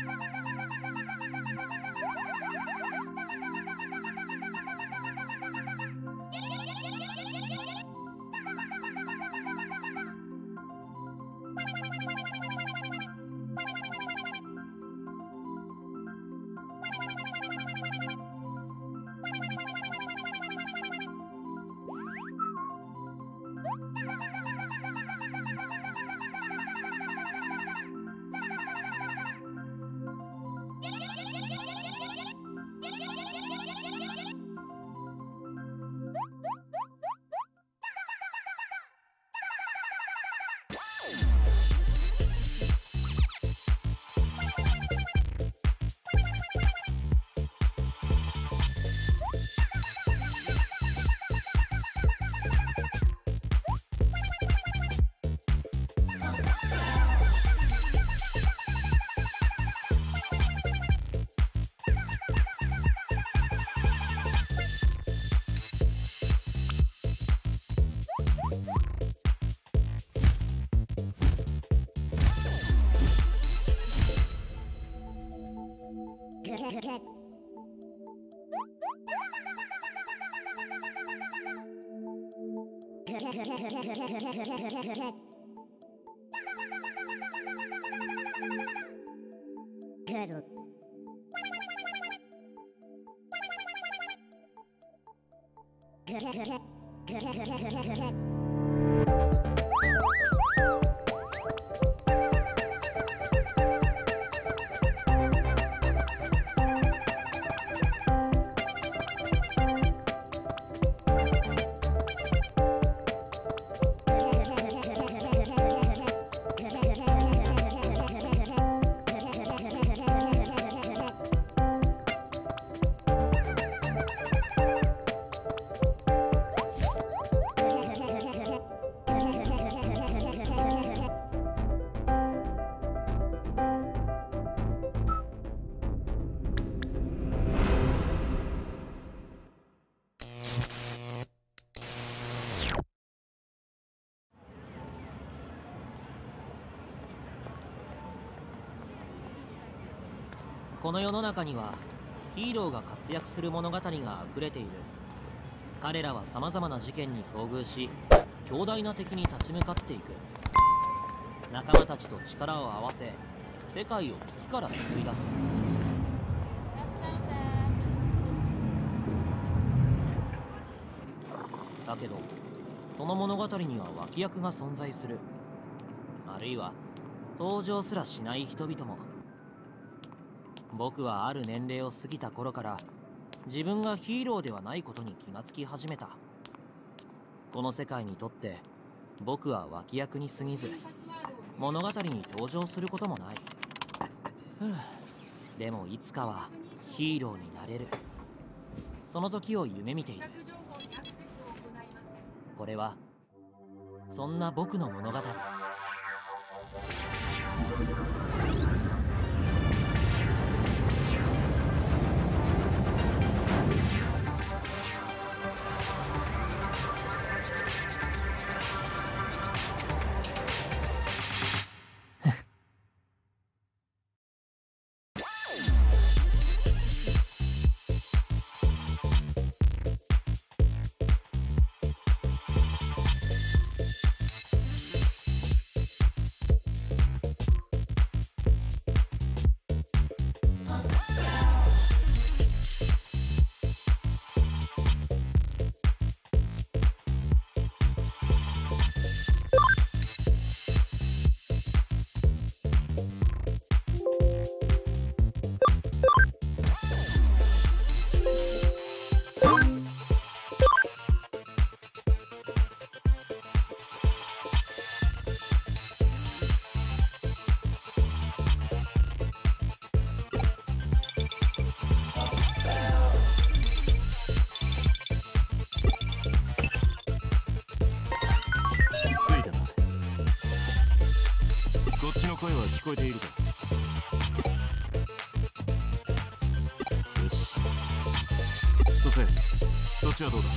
この世の中にはヒーローが活躍する物語があふれている。彼らはさまざまな事件に遭遇し、強大な敵に立ち向かっていく。仲間たちと力を合わせ、世界を危機から救い出す。だけどその物語には脇役が存在する。あるいは登場すらしない人々も。僕はある年齢を過ぎた頃から自分がヒーローではないことに気がつき始めた。この世界にとって僕は脇役に過ぎず、物語に登場することもない。でもいつかはヒーローになれる。その時を夢見ている。これはそんな僕の物語。 声は聞こえているか。よし、千歳、そっちはどう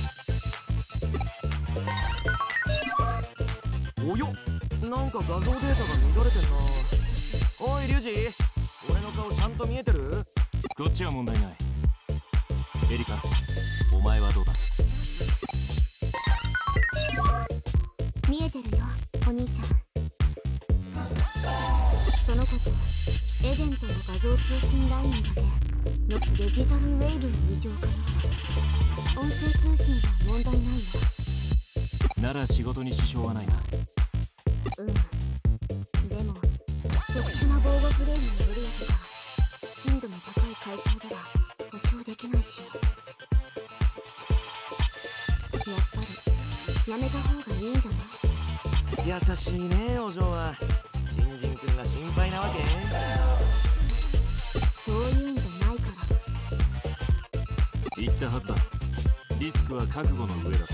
だ。およ、なんか画像データが乱れてんな。おいリュウジ、俺の顔ちゃんんと見えてる？ こっちは問題ない。エリカ、お前はどうだ？ 見えてるよ、お兄ちゃん。その子とエデンとの画像通信ラインだけのデジタルウェーブの異常かな。音声通信は問題ないよ。 なら仕事に支障はないな。 うん。でも特殊な防護フレームのエリアとか深度の高い階層では保証できないし、やっぱりやめた方がいいんじゃない？ 優しいね、お嬢は。ジンジン君が心配なわけ？ そういうんじゃないから。 言ったはずだ。リスクは覚悟の上だと。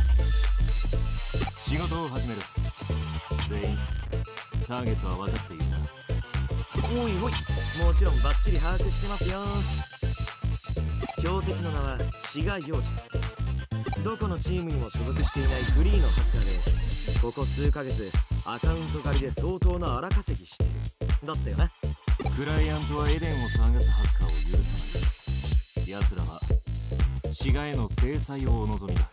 仕事を始める。全員ターゲットは分かっているな。 おいおい、もちろんバッチリ把握してますよ。標的の名は志賀陽次。どこのチームにも所属していないフリーのハッカーで、ここ数ヶ月アカウント狩りで相当な荒稼ぎしている。だったよな。 クライアントはエデンを騒がすハッカーを許さない。奴らは志賀への制裁をお望みだ。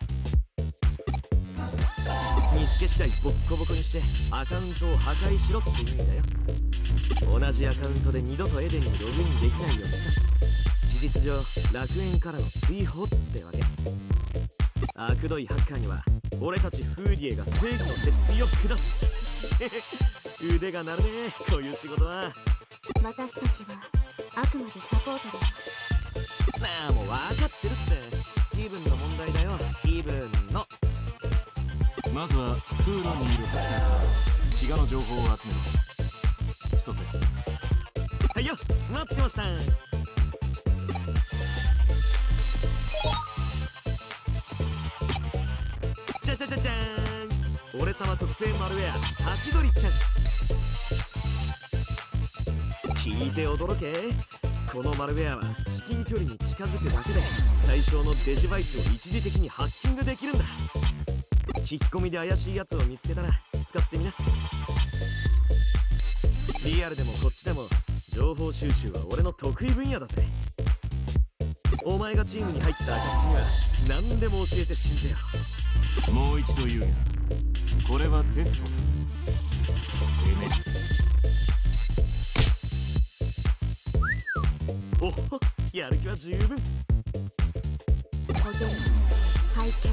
見つけ次第ボッコボコにしてアカウントを破壊しろって意味だよ。同じアカウントで二度とエデンにログインできないようにさ。事実上楽園からの追放ってわけ。悪どいハッカーには俺たちフーディエが正義の鉄槌を下す。腕が鳴るね、こういう仕事は。 私たちはあくまでサポートだよ。 なあ、もう分かってるって。気分の問題だよ、気分の。 まずは空路にいるハッカーから志賀の情報を集める。千歳。 はいよ、待ってました。じゃじゃじゃじゃーん。俺様特製マルウェアハチドリちゃん。聞いて驚け。このマルウェアは至近距離に近づくだけで対象のデジバイスを一時的にハッキングできるんだ。聞き込みで怪しいやつを見つけたら使ってみな。リアルでもこっちでも情報収集は俺の得意分野だぜ。お前がチームに入った暁には何でも教えて死んでよ。 もう一度言うが、これはテストだ。てめおっ、やる気は十分。 お電話拝見。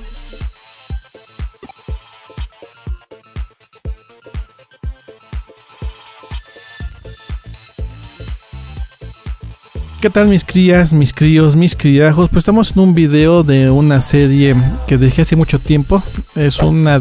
¿Qué tal mis crías, mis críos, mis criajos? Pues estamos en un video de una serie que dejé hace mucho tiempo. Es una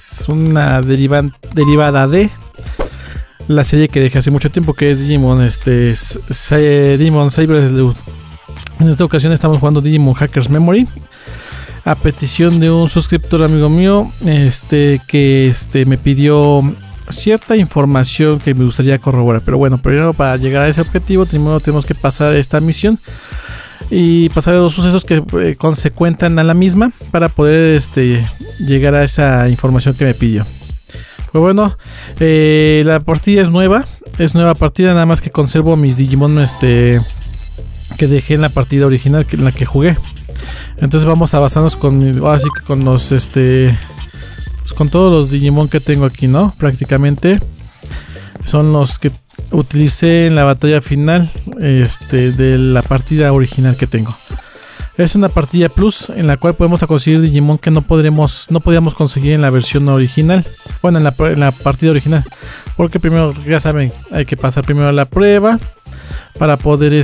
derivada de la serie que dejé hace mucho tiempo, que es Digimon, Digimon Saber Sleuth. En esta ocasión estamos jugando Digimon Hackers Memory, a petición de un suscriptor amigo mío, que me pidió cierta información que me gustaría corroborar. Pero bueno, primero, para llegar a ese objetivo, primero tenemos que pasar esta misión y pasar los sucesos que consecuentan a la misma para poder llegar a esa información que me pidió. Pues bueno, la partida es nueva partida, nada más que conservo mis Digimon que dejé en la partida original, en la que jugué. Entonces vamos a basarnos ahora sí que con los con todos los Digimon que tengo aquí, ¿no? Prácticamente son los que utilicé en la batalla final de la partida original que tengo. Es una partida plus en la cual podemos conseguir Digimon que no podíamos conseguir en la versión original. Bueno, en la partida original. Porque primero, ya saben, hay que pasar primero la prueba para poder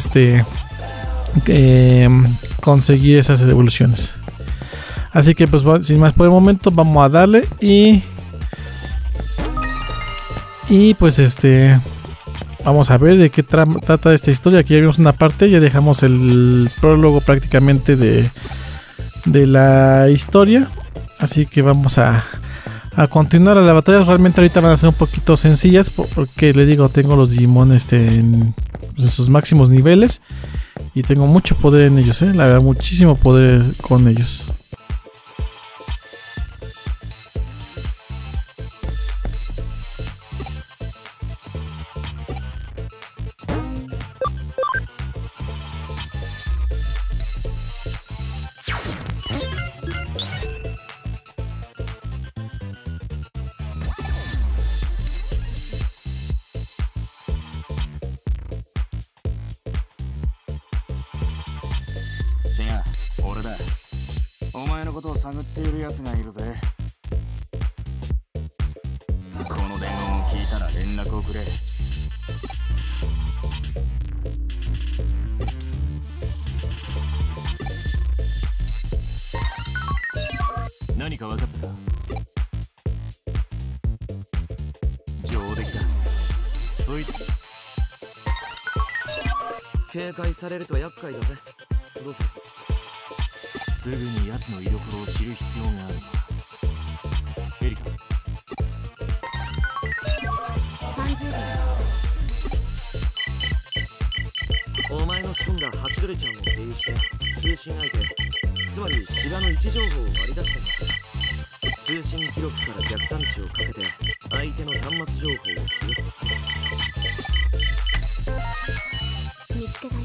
conseguir esas evoluciones. Así que pues sin más por el momento vamos a darle y pues vamos a ver de qué trata esta historia. Aquí ya vimos una parte, ya dejamos el prólogo prácticamente de la historia. Así que vamos a continuar a la batalla. Realmente ahorita van a ser un poquito sencillas porque le digo, tengo los Digimon en sus máximos niveles y tengo mucho poder en ellos, la verdad, muchísimo poder con ellos. だ。お前のことを探っている奴がいるぜ。この伝言を聞いたら連絡をくれ。何か分かったか？上出来だ。そいつ警戒されると厄介だぜ。どうする？ すぐに奴の居所を知る必要があるな。エリカ。 30秒。 お前の仕込んだハチドリちゃんを経由して通信相手、つまりシガの位置情報を割り出したんだ。通信記録から逆探知をかけて相手の端末情報を拾って見つけたよ。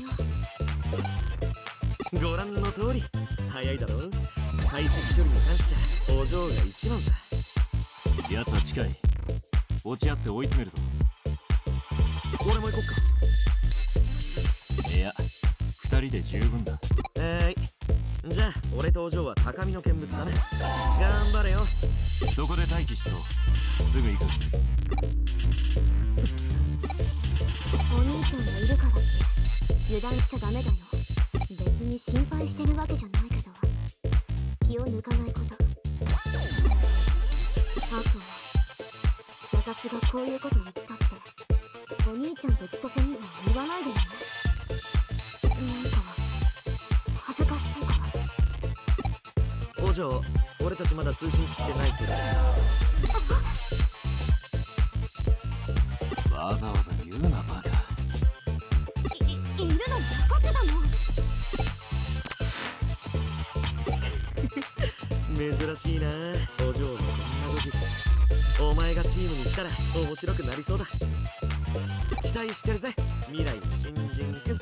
ご覧の通り早いだろ。解析処理に関しちゃお嬢が一番さ。 奴は近い。落ち合って追い詰めるぞ。 俺も行こっか。 いや、2人で十分だ。 じゃあ俺とお嬢は高みの見物だね。頑張れよ。 そこで待機しろ。すぐ行く。 お兄ちゃんがいるからって油断しちゃダメだよ。別に心配してるわけじゃないけど、気を抜かないこと。あと私がこういうこと言ったってお兄ちゃんと千歳には言わないでよね。なんか恥ずかしいから。 お嬢、俺たちまだ通信切ってないけど。 わざわざ言うなバカ。 いるの分かってたの？ 珍しいな、お嬢のこんな時。お前がチームに来たら面白くなりそうだ。期待してるぜ、未来の新人君。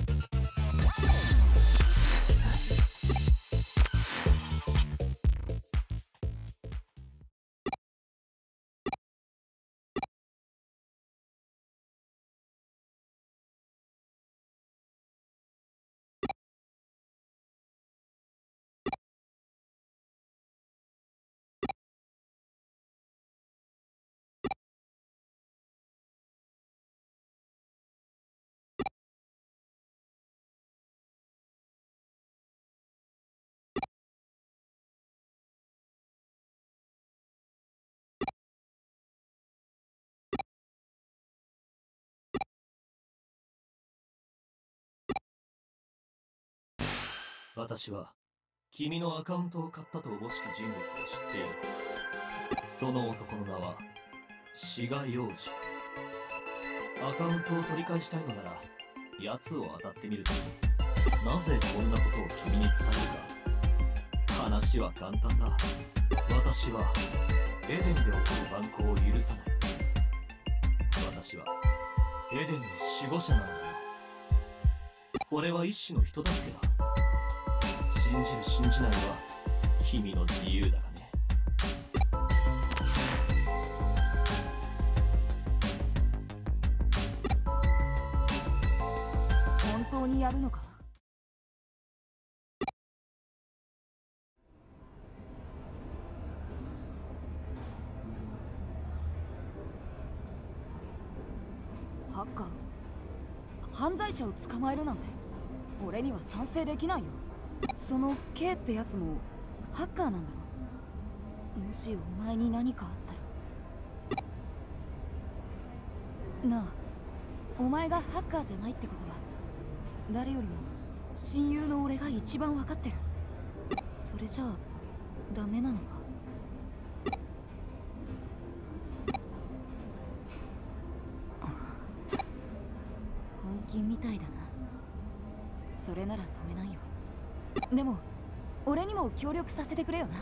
私は君のアカウントを買ったとおぼしき人物を知っている。その男の名は志賀陽次。アカウントを取り返したいのなら奴を当たってみると。なぜこんなことを君に伝えるか。話は簡単だ。私はエデンで起こる蛮行を許さない。私はエデンの守護者なのだよ。これは一種の人助けだ。信じる信じないは君の自由だがね。 本当にやるのか？ハッカー、犯罪者を捕まえるなんて俺には賛成できないよ。その K ってやつもハッカーなんだろ。もしお前に何かあったらなあ、お前がハッカーじゃないってことは誰よりも親友の俺が一番分かってる。それじゃあダメなのか？本気みたいだな。それなら止めないよ。でも俺にも協力させてくれよな。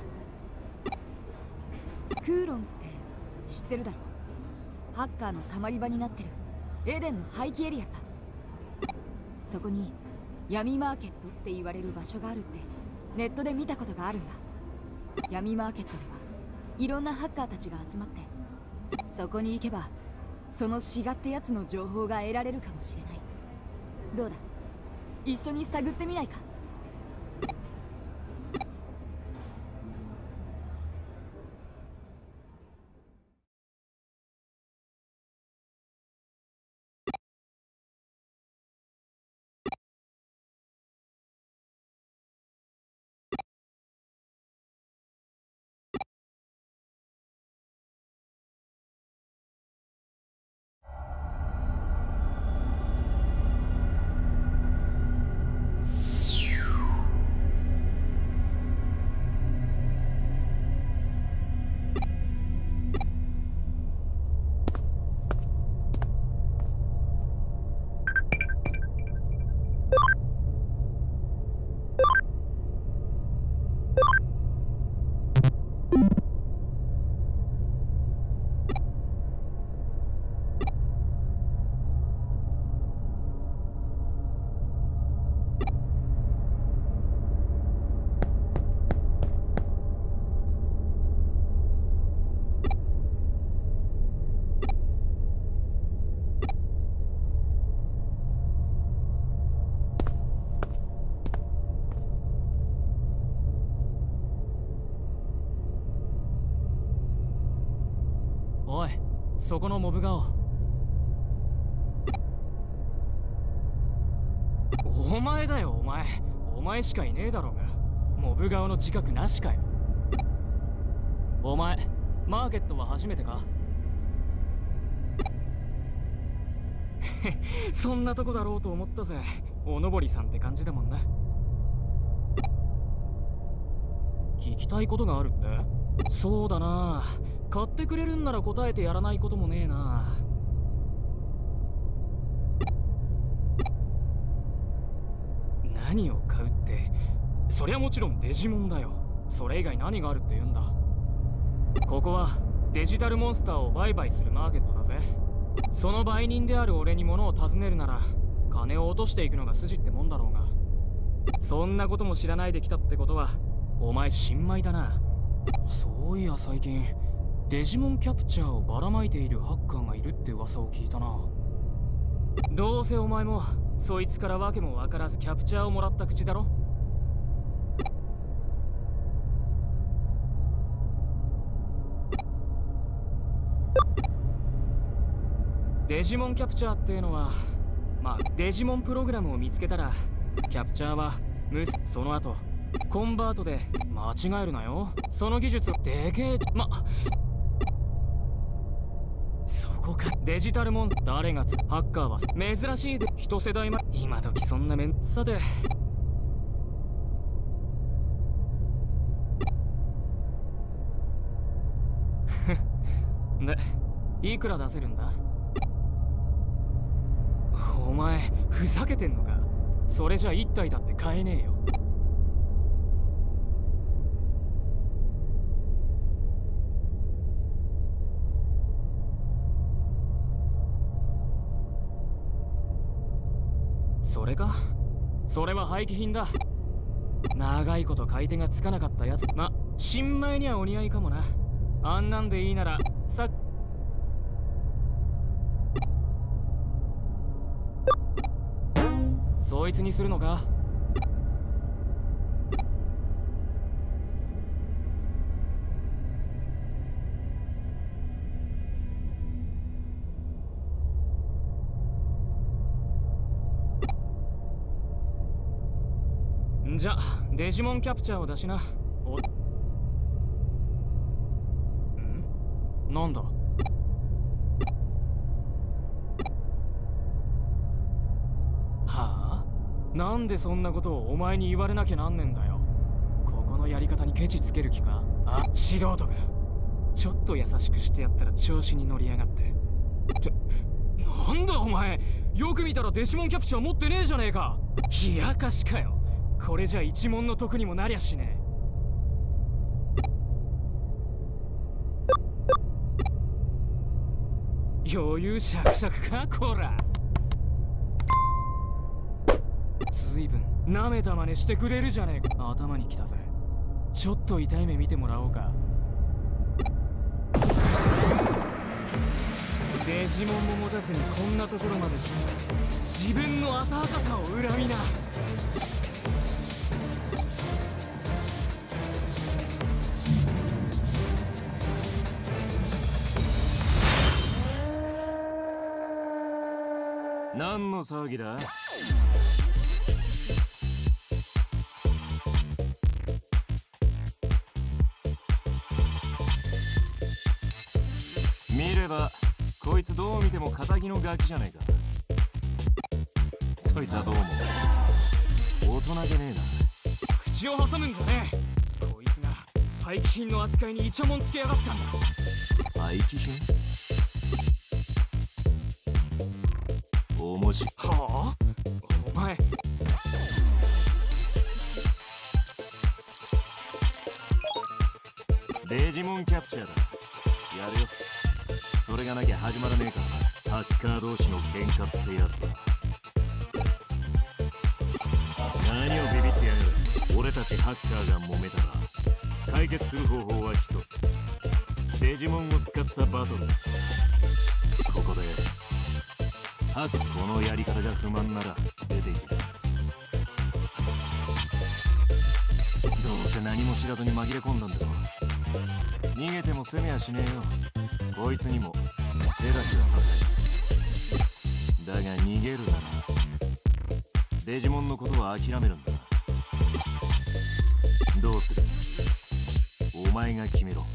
クーロンって知ってるだろ。ハッカーのたまり場になってるエデンの廃棄エリアさ。そこに闇マーケットって言われる場所があるってネットで見たことがあるんだ。闇マーケットではいろんなハッカーたちが集まって、そこに行けばその志賀ってやつの情報が得られるかもしれない。どうだ、一緒に探ってみないか？ そこのモブ顔。お前だよお前。お前しかいねえだろうが。モブ顔の自覚なしかよ。お前マーケットは初めてか？そんなとこだろうと思ったぜ。おのぼりさんって感じだもんな。聞きたいことがあるって？そうだな。買ってくれるんなら答えてやらないこともねえな。何を買うって、そりゃもちろんデジモンだよ。それ以外何があるって言うんだ。ここはデジタルモンスターを売買するマーケットだぜ。その売人である俺に物を尋ねるなら金を落としていくのが筋ってもんだろうが。そんなことも知らないで来たってことはお前新米だな。そういや最近デジモンキャプチャーをばらまいているハッカーがいるって噂を聞いたな。どうせお前もそいつから訳も分からずキャプチャーをもらった口だろ。デジモンキャプチャーっていうのは、まあデジモンプログラムを見つけたらキャプチャーはその後コンバートで間違えるなよ。その技術でけえそこか。デジタルモン誰がハッカーは珍しいで一世代前。今時そんな面。さてでいくら出せるんだ？お前ふざけてんのか？それじゃ1体だって買えねえよ。それか？それは廃棄品だ。長いこと買い手がつかなかったやつ。ま、新米にはお似合いかもな。あんなんでいいならさ。そいつにするのか？じゃデジモンキャプチャーを出しな。なんだ？はあ？なんでそんなことをお前に言われなきゃなんねんだよ。ここのやり方にケチつける気か？あ、素人が。ちょっと優しくしてやったら調子に乗りやがって。なんだお前、よく見たらデジモンキャプチャー持ってねえじゃねえか。冷やかしかよ。これじゃ一文の得にもなりゃしねえ。余裕しゃくしゃくかこら。ずいぶん舐めた真似してくれるじゃねえか。頭にきたぜ。ちょっと痛い目見てもらおうか。デジモンも持たずにこんなところまで来た。自分の浅はかさを恨みな。 何の騒ぎだ？見ればこいつどう見ても仇のガキじゃねえか。そいつはどうも大人げねえな。 口を挟むんじゃねえ。こいつが廃棄品の扱いにイチャモンつけやがったんだ。 廃棄品？面白い。 はあ？お前デジモンキャプチャーだ。やるよ。それがなきゃ始まらねえからな。ハッカー同士の喧嘩ってやつは。何をビビってやがる。俺たちハッカーが揉めたら解決する方法は一つ。デジモンを使ったバトル。ここでこのやり方が不満なら出ていけ。どうせ何も知らずに紛れ込んだんだろ。逃げても攻めやしねえよ。こいつにも手だけは高い。だが逃げるならデジモンのことは諦めるんだ。どうする？お前が決めろ。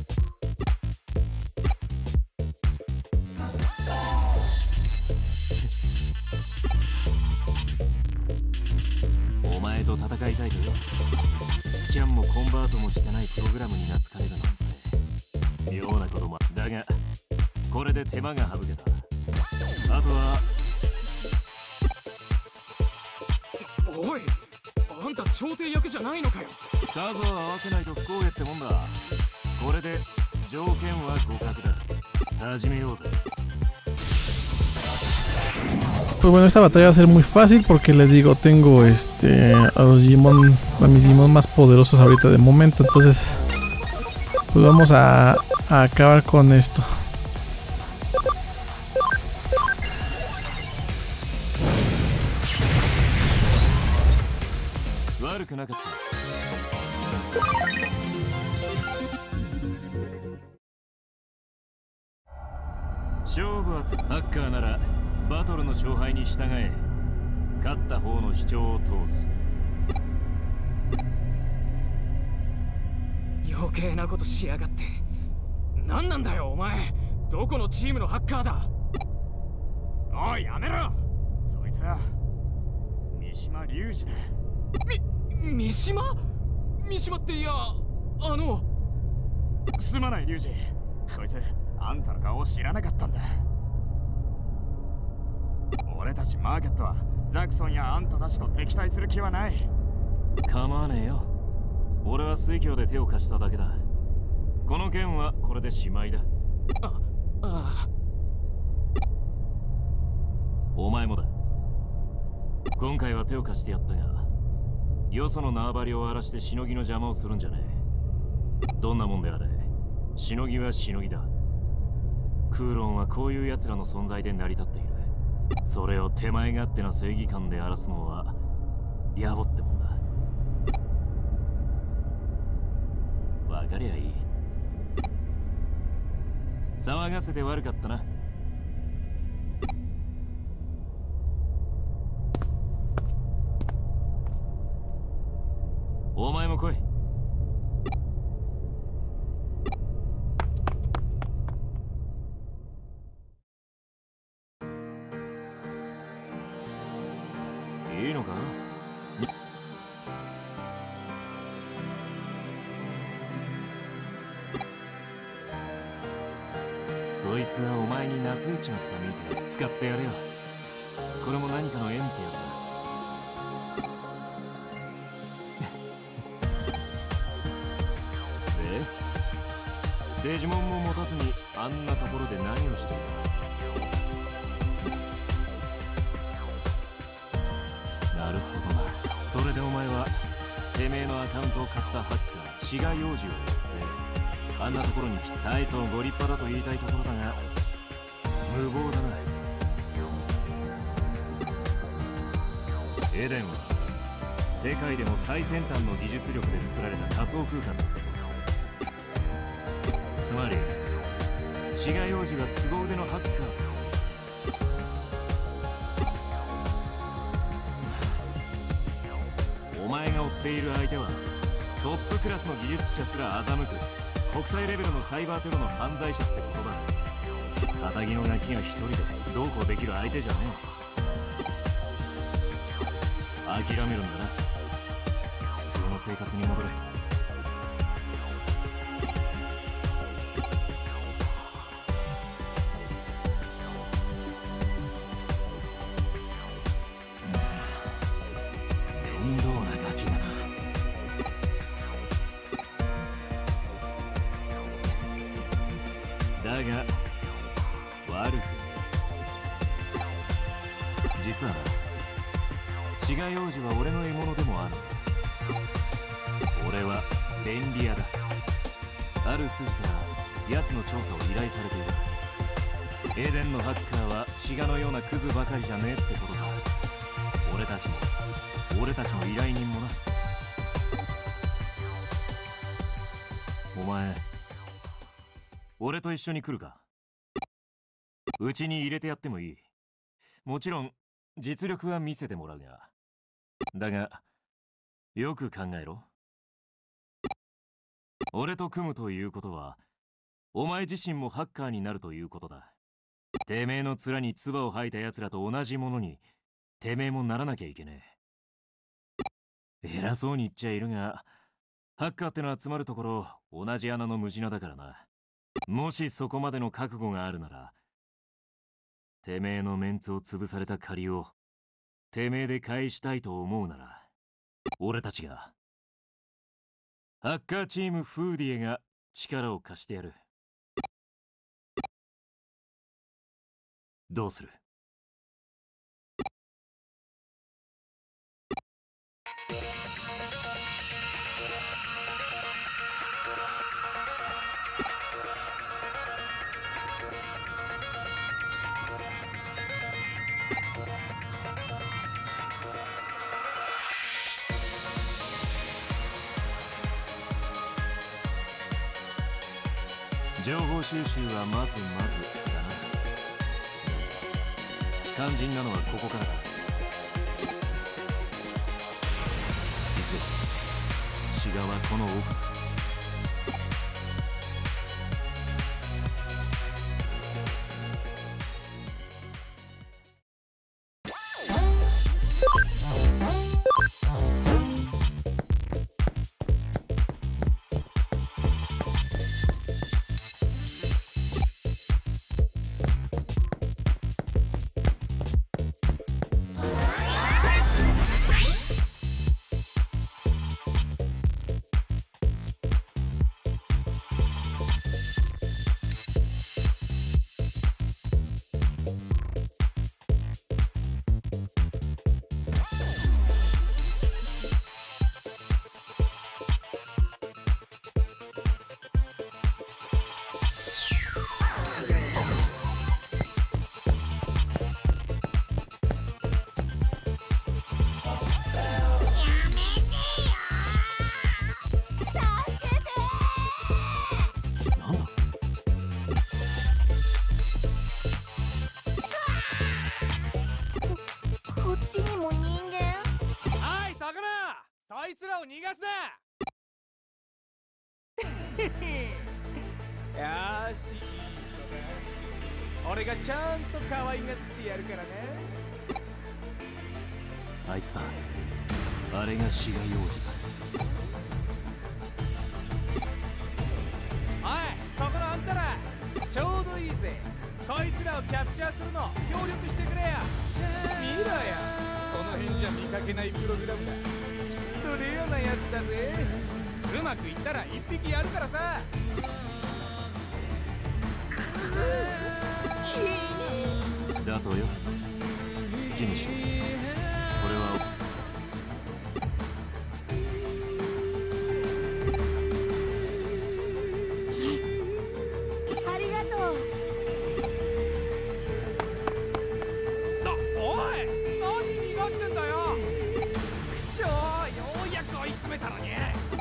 お前と戦いたいとよ。スキャンもコンバートもしてないプログラムに懐かれるなんて妙なことも。だがこれで手間が省けた。あとはおい、あんた調停役じゃないのかよ。 数を合わせないと不公平ってもんだ。これで条件は互角だ。始めようぜ。 Pues bueno, esta batalla va a ser muy fácil porque les digo, tengo a los Digimon, a mis Digimon más poderosos ahorita de momento. Entonces, pues vamos a acabar con esto. Hacker ハッカーならバトルの勝敗に従え、勝った方の主張を通す。 余計なことしやがって。何なんだよお前、どこのチームのハッカーだ。 おいやめろ。そいつは三島龍二だ。 三島っていや、 すまない龍二、こいつあんたの顔を知らなかったんだ。俺たちマーケットはザクソンやあんたたちと敵対する気はない。 構わねえよ。俺は水郷で手を貸しただけだ。この件はこれでしまいだ。お前もだ。今回は手を貸してやったが、よその縄張りを荒らしてしのぎの邪魔をするんじゃねえ。どんなもんであれ、しのぎはしのぎだ。クーロンはこういう奴らの存在で成り立っている。それを手前勝手な正義感で荒らすのは野暮ってもんだ。わかりゃいい。騒がせて悪かったな。お前も来い。いいのか？そいつはお前に懐いちまったみてえ。使ってやれよ。これも何かの縁ってやつだ。デジモンも持たずにあんなところで何をしている？なるほどな。それでお前はてめえのアカウントを買ったハッカー志賀洋次をやってあんなところに来た。大層ご立派だと言いたいところだが無謀だな。エデンは世界でも最先端の技術力で作られた仮想空間だったぞ。つまり志賀洋次が凄腕のハッカー。お前が追っている相手はトップクラスの技術者すら欺く国際レベルのサイバーテロの犯罪者ってことだ。片木のガキが一人でどうこうできる相手じゃねえ。諦めるんだな。普通の生活に戻れ。だが悪く実はな、志賀洋次は俺の獲物でもある。俺は便利屋だ。ある筋から奴の調査を依頼されている。エデンのハッカーは志賀のようなクズばかりじゃねえってことさ。俺たちも俺たちの依頼人もな。お前俺と一緒に来るか？ うちに入れてやってもいい。もちろん実力は見せてもらうが。だがよく考えろ。俺と組むということはお前自身もハッカーになるということだ。てめえの面に唾を吐いた奴らと同じものにてめえもならなきゃいけねえ。偉そうに言っちゃいるが、ハッカーっての集まるところ同じ穴の無地なだからな。もしそこまでの覚悟があるなら、てめえのメンツを潰された借りをてめえで返したいと思うなら、俺たちがハッカーチームフーディエが力を貸してやる。どうする？情報収集はまずだな。肝心なのはここからだ。行くぞ。志賀はこの奥だ。 俺がちゃんと可愛がってやるからね。 あいつだ。あれが志賀幼児だ。 おい、そこのあんたらちょうどいいぜ。こいつらをキャプチャーするの協力してくれや。見ろや、この辺じゃ見かけないプログラムだ。きっとレアなやつだぜ。うまくいったら一匹やるからさ。 だとよ。好きにしろ。これはありがとう。 おい、何逃がしてんだよ。くしょー、ようやく追い詰めたのに。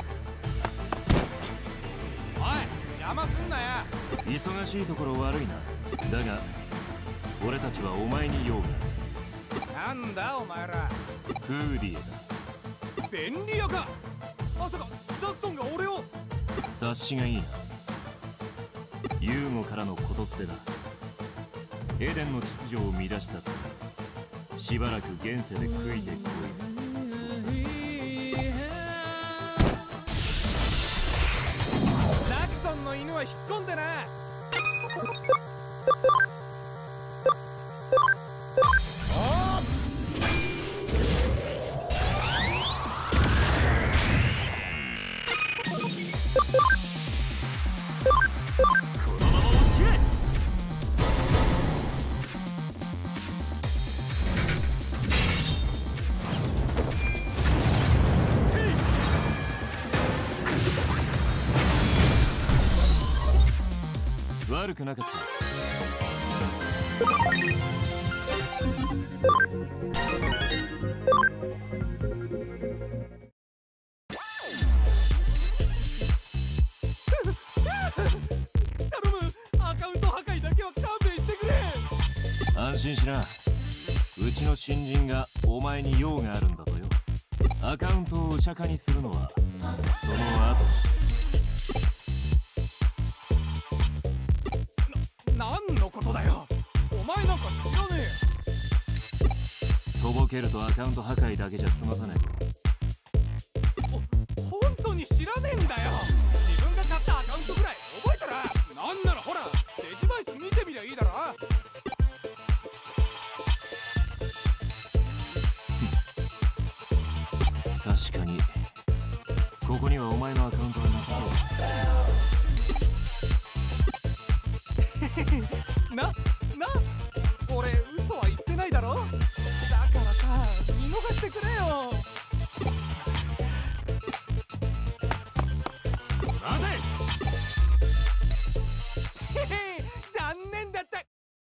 おい、邪魔すんなや。 忙しいところ悪いな。だが俺たちはお前に用がある。なんだお前ら。 フーディエだ。 便利屋か。まさかザクソンが俺を。 察しがいいな。ユーゴからのことづてだ。エデンの秩序を乱したとしばらく現世で食いてこい。 ザクソンの犬は引っ込んでな。 悪くなかった。 頼む、アカウント破壊だけは勘弁してくれ。 心しな。うちの新人がお前に用があるんだとよ。アカウントをお釈迦にするのはその後。 何のことだよ。お前なんか知らねえよ。 とぼけるとアカウント破壊だけじゃ済まさないぞ。 本当に知らねえんだよ。自分が買ったアカウントぐらい覚えたら。なんならほらデジバイス見てみりゃいいだろ。 確かにここにはお前のアカウントはなさそうだ。な俺嘘は言ってないだろ。だからさ見逃してくれよ。 待て。 残念だった。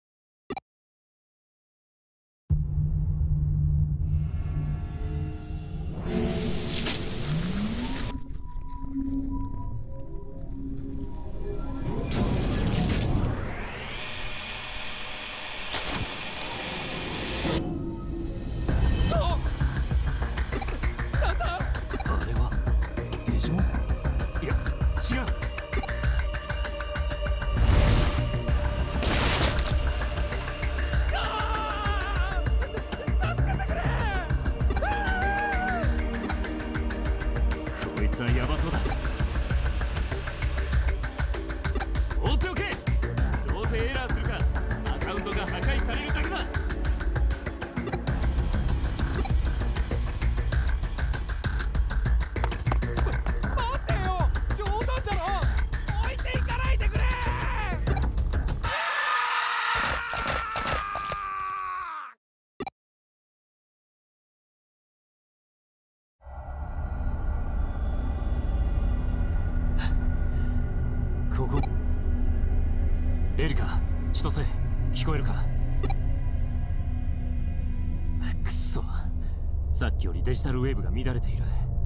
やばそうだ。放っておけ。どうせエラーするかアカウントが破壊されるだけだ。 待ってよ、冗談だろ。置いていかないでくれ。 ここエリカ、千歳、聞こえるか。くっそ、さっきよりデジタルウェーブが乱れている。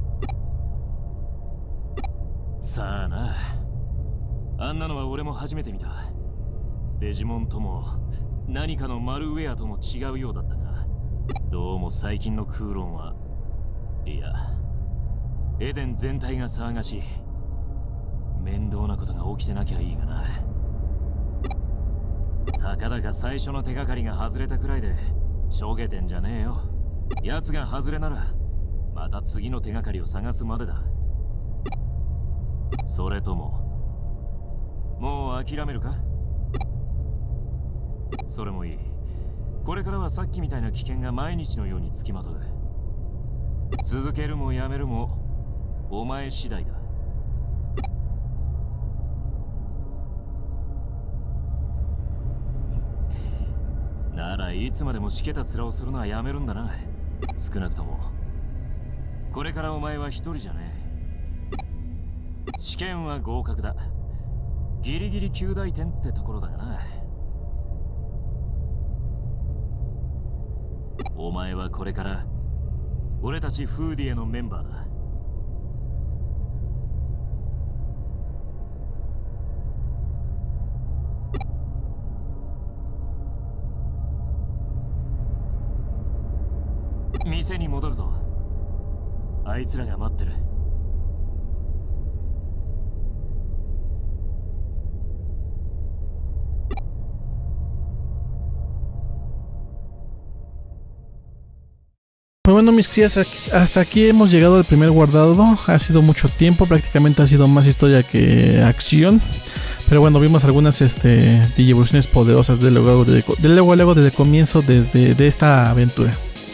さあな、あんなのは俺も初めて見た。デジモンとも何かのマルウェアとも違うようだったが、どうも最近のクーロンは、いやエデン全体が騒がしい。面倒なことが起きてなきゃいいがな。たかだか最初の手がかりが外れたくらいでしょげてんじゃねえよ。奴が外れならまた次の手がかりを探すまでだ。それとももう諦めるか。それもいい。これからはさっきみたいな危険が毎日のようにつきまとう。続けるもやめるもお前次第だ。ならいつまでもしけた面をするのはやめるんだな。少なくともこれからお前は一人じゃねえ。試験は合格だ。ギリギリ9大点ってところだがな。お前はこれから俺たちフーディエのメンバーだ。店に戻るぞ。あいつらが待ってる。 Pues bueno, mis crías, hasta aquí hemos llegado al primer guardado. Ha sido mucho tiempo, prácticamente ha sido más historia que acción. Pero bueno, vimos algunas digievoluciones poderosas de luego desde el comienzo de esta aventura.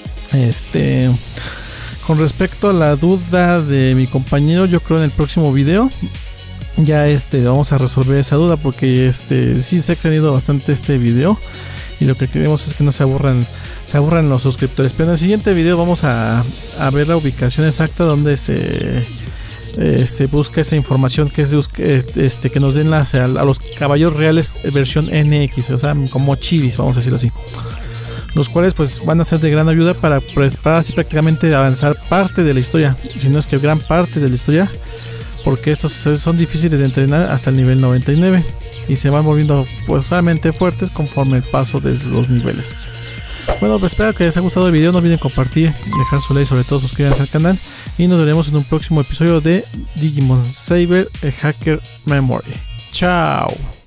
Con respecto a la duda de mi compañero, yo creo en el próximo video ya vamos a resolver esa duda, porque sí se ha extendido bastante este video y lo que queremos es que no se aburran los suscriptores. Pero en el siguiente video vamos a ver la ubicación exacta donde se busca esa información que es que nos den a los caballos reales versión NX, o sea, como chivis, vamos a decirlo así, los cuales pues van a ser de gran ayuda para así prácticamente avanzar parte de la historia, si no es que gran parte de la historia, porque estos son difíciles de entrenar hasta el nivel 99 y se van volviendo pues realmente fuertes conforme el paso de los niveles. Bueno, pues espero que les haya gustado el video, no olviden compartir, dejar su like, sobre todo suscríbanse al canal y nos veremos en un próximo episodio de Digimon Saber Hacker Memory. Chao.